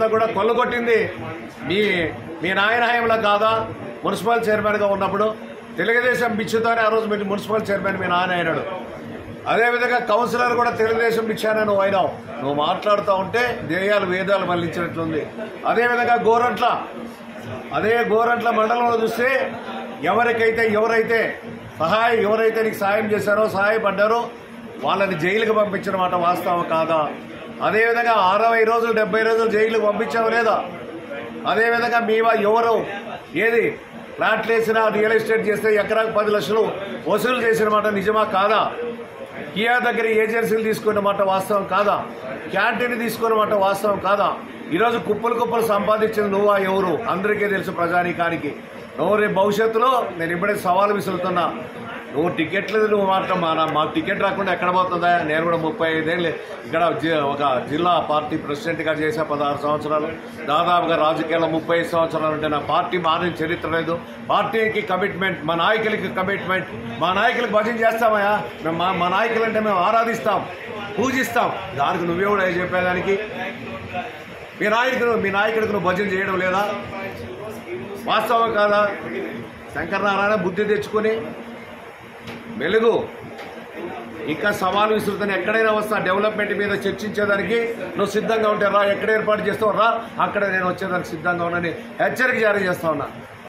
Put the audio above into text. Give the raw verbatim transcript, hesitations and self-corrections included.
అంతా కూడా కొల్లగొట్టింది మీ మీ నాయన హయాంలో కాదా? మున్సిపల్ చైర్మన్గా ఉన్నప్పుడు తెలుగుదేశం బిచ్చుతోనే ఆ రోజు మీరు మున్సిపల్ చైర్మన్ మీ నాయన అయినాడు. అదేవిధంగా కౌన్సిలర్ కూడా తెలుగుదేశం బిచ్చానని నువ్వు అయినావు. నువ్వు మాట్లాడుతూ ఉంటే దేయాలు వేదాలు మళ్లించినట్లుంది. అదేవిధంగా గోరంట్ల అదే గోరంట్ల మండలంలో చూస్తే ఎవరికైతే ఎవరైతే సహాయం ఎవరైతే నీకు సాయం చేశారో సహాయపడ్డారో వాళ్ళని జైలుకి పంపించిన మాట వాస్తవం కాదా? అదేవిధంగా అరవై రోజులు డెబ్బై రోజులు జైలుకి పంపించావు లేదా? అదేవిధంగా మీ ఎవరు ఏది ఫ్లాట్లు వేసినా రియల్ ఎస్టేట్ చేస్తే ఎకరాకు పది లక్షలు వసూలు చేసిన మాట నిజమా కాదా? కియా దగ్గర ఏజెన్సీలు తీసుకున్న మాట వాస్తవం కాదా? క్యాంటీన్ తీసుకున్న మాట వాస్తవం కాదా? ఈరోజు కుప్పలు కుప్పలు సంపాదించింది నువ్వా ఎవరు? అందరికీ తెలుసు ప్రజానీకానికి. నువ్వు రేపు భవిష్యత్తులో నేను ఇప్పుడే సవాలు విసురుతున్నా. నువ్వు టికెట్లు నువ్వు మాత్రం మాకు టికెట్ రాకుండా ఎక్కడ పోతుందా? నేను కూడా ముప్పై ఐదేళ్ళు ఇక్కడ ఒక జిల్లా పార్టీ ప్రెసిడెంట్గా చేసే పదహారు సంవత్సరాలు దాదాపుగా రాజకీయాల్లో ముప్పై ఐదు సంవత్సరాలు ఉంటే నా పార్టీ మారిన చరిత్ర లేదు. పార్టీకి కమిట్మెంట్, మా నాయకులకి కమిట్మెంట్. మా నాయకులకు భజన చేస్తామయ్యా. మేము మా మా నాయకులు అంటే మేము ఆరాధిస్తాం, పూజిస్తాం. దానికి నువ్వే కూడా చెప్పేదానికి మీ నాయకుడు మీ నాయకుడికి నువ్వు భజన చేయడం లేదా? వాస్తవం కాదా? శంకరనారాయణ బుద్ధి తెచ్చుకొని వెలుగు ఇంకా సవాలు విసురుతాను. ఎక్కడైనా వస్తా డెవలప్మెంట్ మీద చర్చించేదానికి నువ్వు సిద్ధంగా ఉంటే రా. ఎక్కడ ఏర్పాటు చేస్తావు రా, అక్కడ నేను వచ్చేదానికి సిద్ధంగా ఉన్నానని హెచ్చరిక జారీ చేస్తా ఉన్నా.